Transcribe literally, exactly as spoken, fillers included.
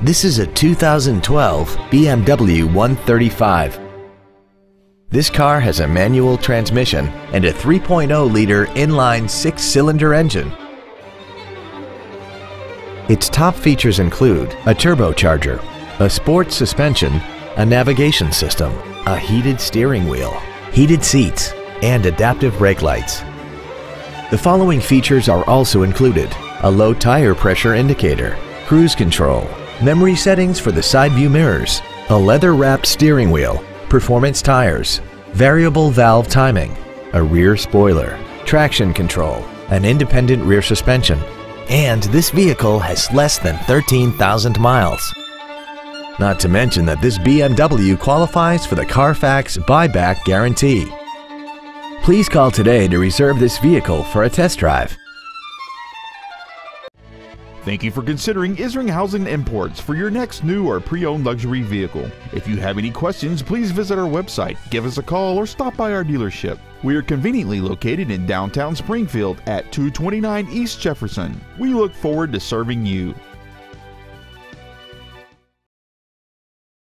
This is a two thousand twelve B M W one thirty-five. This car has a manual transmission and a three point oh liter inline six-cylinder engine. Its top features include a turbocharger, a sports suspension, a navigation system, a heated steering wheel, heated seats, and adaptive brake lights. The following features are also included: a low tire pressure indicator, cruise control, memory settings for the side view mirrors, a leather-wrapped steering wheel, performance tires, variable valve timing, a rear spoiler, traction control, an independent rear suspension, and this vehicle has less than thirteen thousand miles. Not to mention that this B M W qualifies for the Carfax buyback guarantee. Please call today to reserve this vehicle for a test drive. Thank you for considering Isringhausen Imports for your next new or pre-owned luxury vehicle. If you have any questions, please visit our website, give us a call, or stop by our dealership. We are conveniently located in downtown Springfield at two twenty-nine East Jefferson. We look forward to serving you.